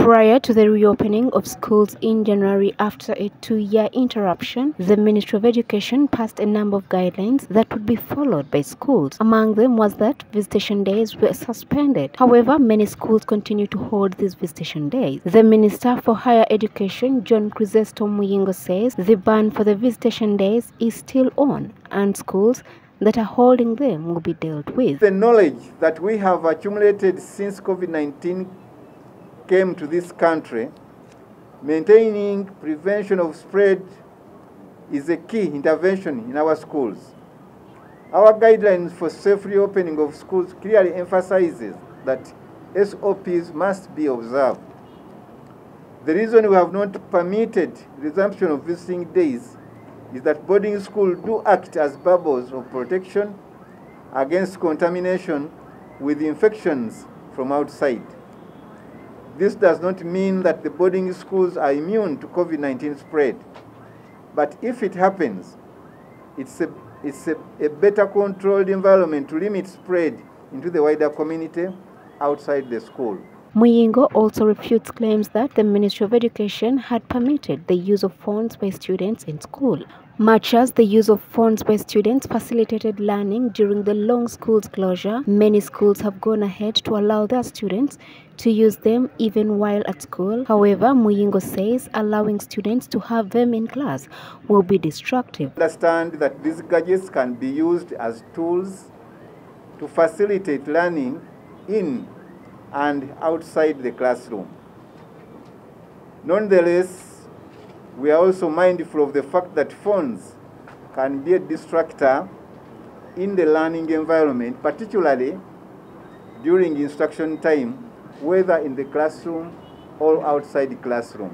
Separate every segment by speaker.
Speaker 1: Prior to the reopening of schools in January after a 2-year interruption, the Ministry of Education passed a number of guidelines that would be followed by schools. Among them was that visitation days were suspended. However, many schools continue to hold these visitation days. The Minister for Higher Education, John Chrysostom Muyingo, says the ban for the visitation days is still on and schools that are holding them will be dealt with.
Speaker 2: The knowledge that we have accumulated since COVID-19 came to this country, maintaining prevention of spread is a key intervention in our schools. Our guidelines for safe reopening of schools clearly emphasizes that SOPs must be observed. The reason we have not permitted resumption of visiting days is that boarding schools do act as bubbles of protection against contamination with infections from outside. This does not mean that the boarding schools are immune to COVID-19 spread, but if it happens, it's a better controlled environment to limit spread into the wider community outside the school.
Speaker 1: Muyingo also refutes claims that the Ministry of Education had permitted the use of phones by students in school. Much as the use of phones by students facilitated learning during the long school's closure, many schools have gone ahead to allow their students to use them even while at school. However, Muyingo says allowing students to have them in class will be destructive.
Speaker 2: Understand that these gadgets can be used as tools to facilitate learning in and outside the classroom. Nonetheless, we are also mindful of the fact that phones can be a distractor in the learning environment, particularly during instruction time, whether in the classroom or outside the classroom.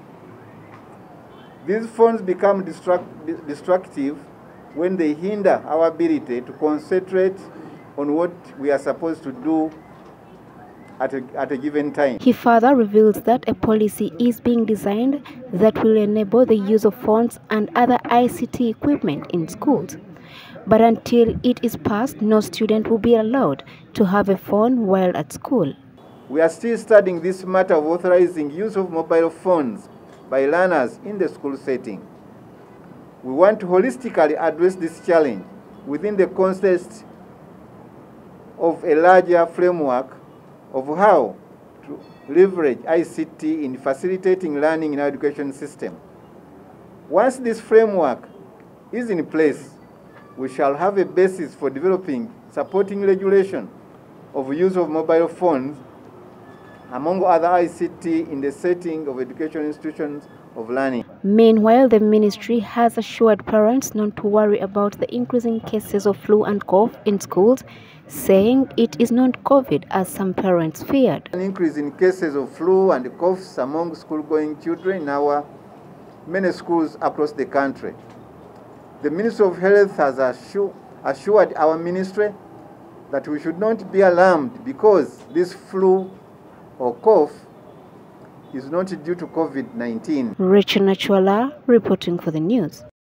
Speaker 2: These phones become destructive when they hinder our ability to concentrate on what we are supposed to do at a given time.
Speaker 1: He further reveals that a policy is being designed that will enable the use of phones and other ICT equipment in schools. But until it is passed, no student will be allowed to have a phone while at school.
Speaker 2: We are still studying this matter of authorizing use of mobile phones by learners in the school setting. We want to holistically address this challenge within the context of a larger framework of how to leverage ICT in facilitating learning in our education system. Once this framework is in place, we shall have a basis for developing supporting regulation of use of mobile phones among other ICT in the setting of education institutions of learning.
Speaker 1: Meanwhile, the ministry has assured parents not to worry about the increasing cases of flu and cough in schools, saying it is not COVID as some parents feared.
Speaker 2: An increase in cases of flu and coughs among school-going children in our many schools across the country. The Ministry of Health has assured our ministry that we should not be alarmed because this flu or cough is not due to COVID-19.
Speaker 1: Rachel Nachwala reporting for the news.